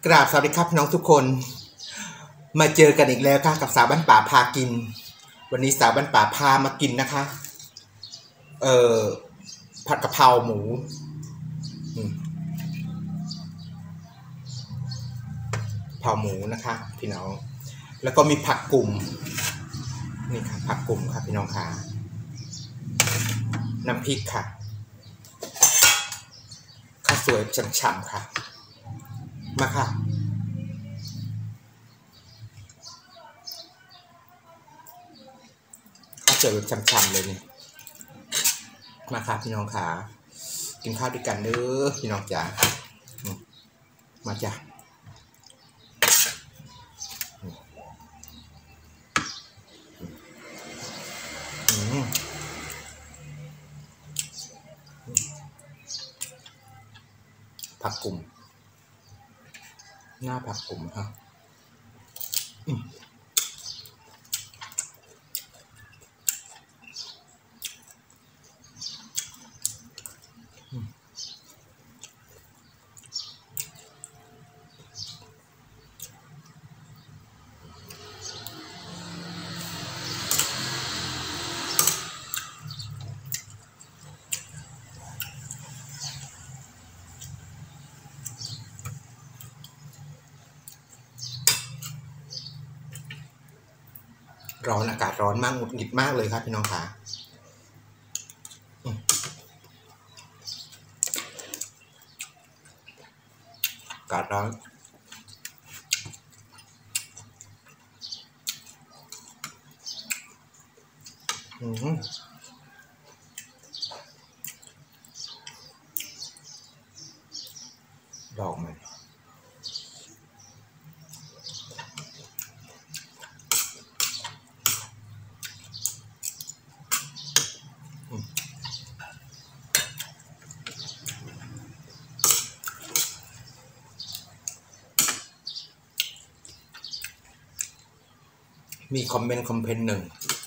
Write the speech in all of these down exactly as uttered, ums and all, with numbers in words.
กราบสวัสดีครับพี่น้องทุกคนมาเจอกันอีกแล้วค่ะกับสาวบ้านป่าพากินวันนี้สาวบ้านป่าพามากินนะคะเอ่อผัดกะเพราหมูเผาหมูนะคะพี่น้องแล้วก็มีผักกลุ่มนี่ค่ะผักกลุ่มค่ะพี่น้องค่ะน้ำพริกค่ะข้าวสวยฉ่ำๆค่ะมาค่ะข้าวสวยฉ่ำๆเลยนี่มาค่ะพี่น้องค่ะกินข้าวด้วยกันเด้อพี่น้องจ๋ามาจ้ะผักกลุ่มหน้าผักกลุ่มฮะร้อนอากาศร้อนมากหงุดหงิดมากเลยครับพี่น้องค่ะอากาศร้อนอืมดอกมันมีคอมเมนต์คอมเพนหนึ่ง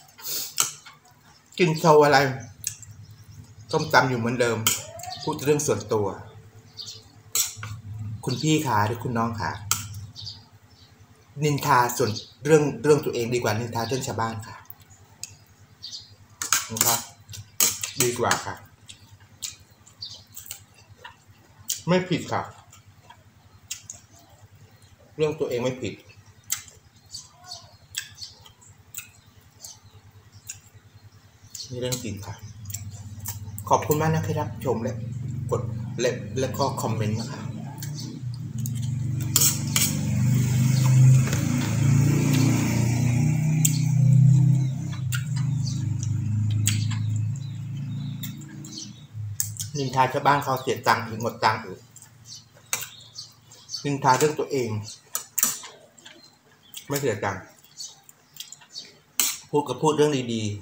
กินโชว์อะไรต้มตำอยู่เหมือนเดิมพูดเรื่องส่วนตัวคุณพี่ขาหรือคุณน้องขานินทาส่วนเรื่องเรื่องตัวเองดีกว่านินทาเรื่องชาวบ้านค่ะนะครับดีกว่าค่ะไม่ผิดค่ะเรื่องตัวเองไม่ผิดนี่เรื่องจริงค่ะขอบคุณมากนะครับชมและกดและและก็คอมเมนต์นะคะนินทาชาวบ้านเขาเสียตังค์อีกหมดตังค์อีกนินทาเรื่องตัวเองไม่เสียตังค์พูดกับพูดเรื่องดีๆ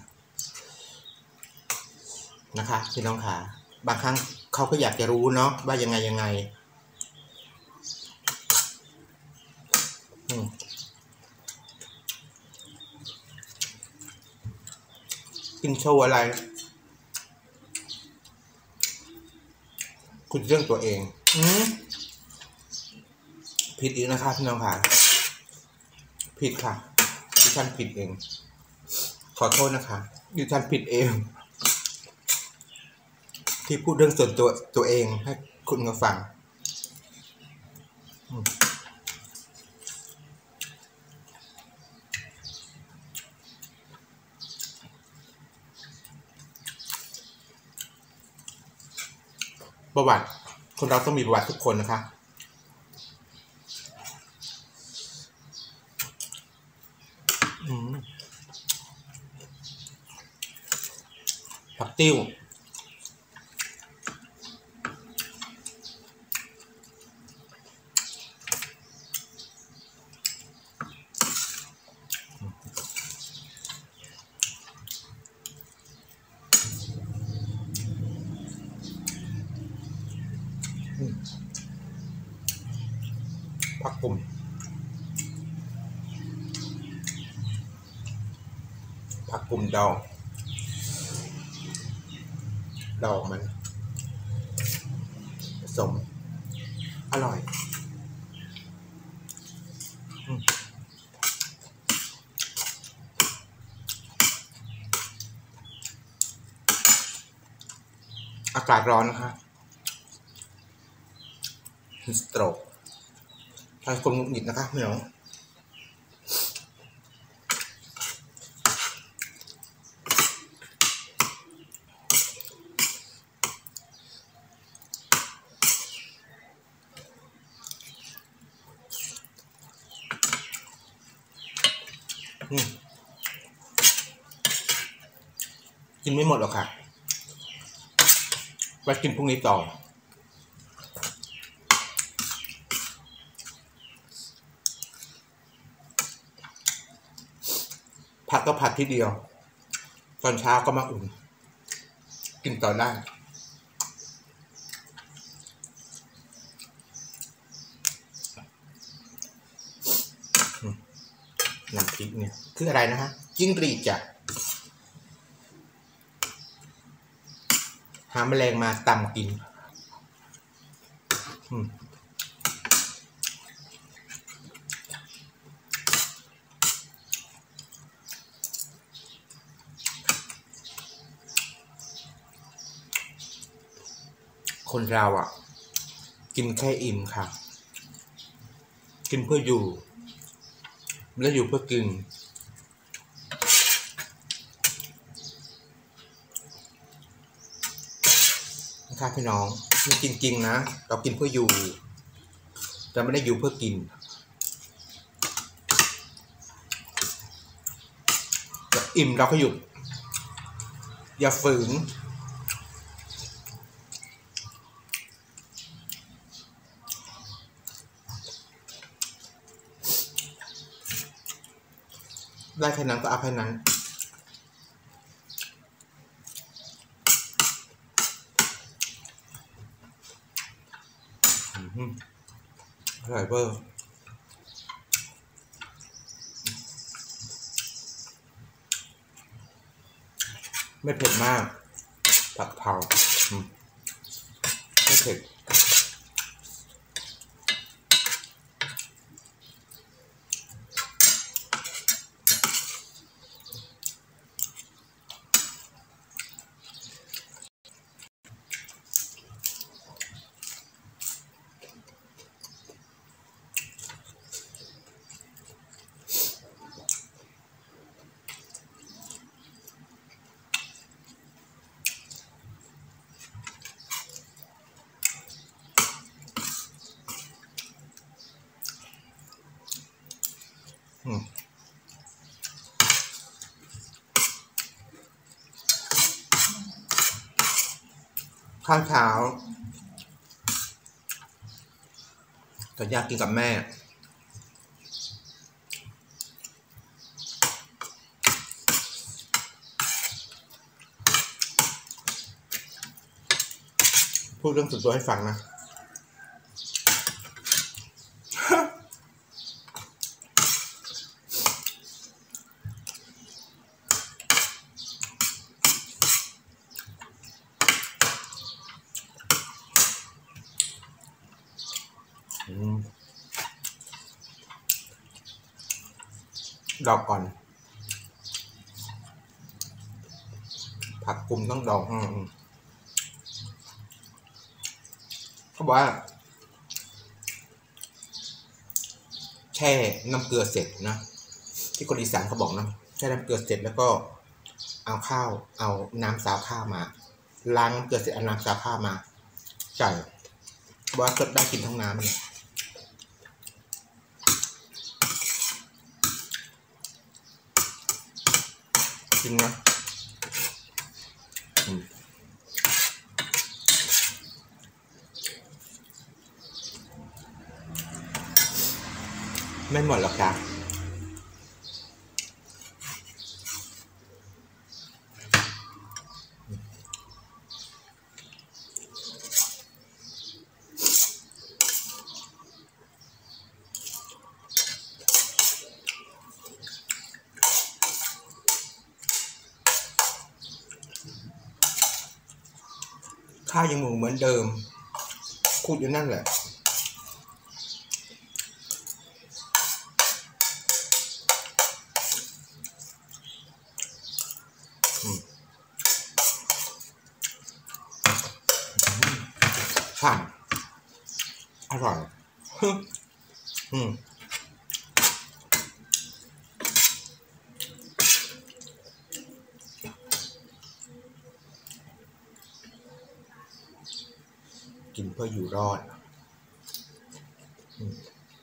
นะคะพี่น้องค่ะบางครั้งเขาก็อยากจะรู้เนาะว่ายังไงยังไงกินโชว์อะไรคุณเรื่องตัวเองอืมผิดอีกนะคะพี่น้องค่ะผิดค่ะดิฉันผิดเองขอโทษนะคะดิฉันผิดเองที่พูดเรื่องส่วนตัวตัวเองให้คุณมาฟังประวัติคนเราต้องมีประวัติทุกคนนะคะผักติ้วผักกลุ่มผักกลุ่มดองดองมันผสมอร่อยากาศร้อนนะคะสโตรกทางคนหงุดหงิดนะคะพี่น้องกินไม่หมดหรอกค่ะไว้กินพรุ่งนี้ต่อผัดก็ผัดทีเดียวตอนเช้าก็มาอุ่นกินต่อได้น้ำพริกเนี่ยคืออะไรนะฮะจิ้งหรีดจ้ะหาแมลงมาตำกินคนเราอ่ะกินแค่อิ่มค่ะกินเพื่ออยู่และอยู่เพื่อกินนะครับพี่น้องมันจริงๆนะเรากินเพื่ออยู่แต่ไม่ได้อยู่เพื่อกินอิ่มเราก็หยุดอย่าฝืนได้แค่นั้นก็เอาแค่นั้นอร่อยเบอร์ไม่เผ็ดมากผัดเผาไม่เผ็ดข้าวเช้าก็อยากกินกับแม่พูดเรื่องส่วนตัวให้ฟังนะดอกก่อนผักกุมต้องดอกเขาบอกว่าแช่น้ำเกลือเสร็จนะที่คนอีสานเขาบอกนะแช่น้ำเกลือเสร็จแล้วก็เอาข้าวเอาน้ำสาวข้าวมาล้างน้ำเกลือเสร็จเอาน้ำสาวข้าวมาใส่ว่าสดได้กินทั้งน้ำเนี่ยจริงนะไม่หมดหรอกจ้ะข้าวยังหมูเหมือนเดิมคูดอยู่นั่นแหละร่อยอืมกินเพื่ออยู่รอดอืม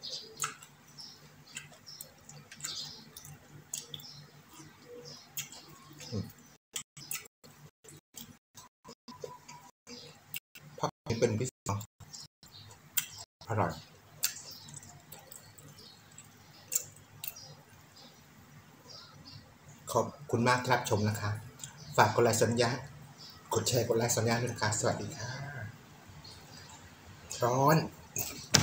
ผักนี้เป็นพิเศษอร่อยขอบคุณมากครับชมนะคะฝากกดไลค์สัญญาณกดแชร์กดไลค์สัญญาณด้วยนะคะสวัสดีค่ะร้อน